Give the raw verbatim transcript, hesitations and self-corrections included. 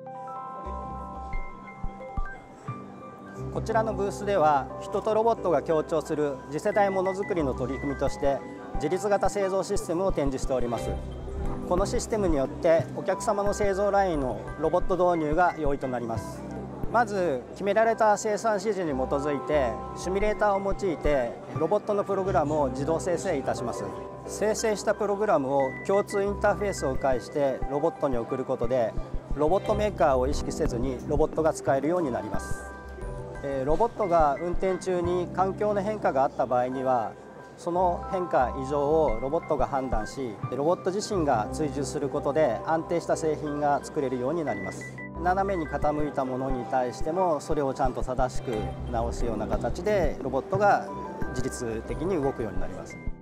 こちらのブースでは、人とロボットが協調する次世代ものづくりの取り組みとして自立型製造システムを展示しております。このシステムによってお客様の製造ラインのロボット導入が容易となります。まず決められた生産指示に基づいてシミュレーターを用いてロボットのプログラムを自動生成いたします。生成したプログラムを共通インターフェースを介してロボットに送ることで、ロボットメーカーを意識せずにロボットが使えるようになります。ロボットが運転中に環境の変化があった場合には、その変化異常をロボットが判断し、ロボット自身が追従することで安定した製品が作れるようになります。斜めに傾いたものに対してもそれをちゃんと正しく直すような形でロボットが自律的に動くようになります。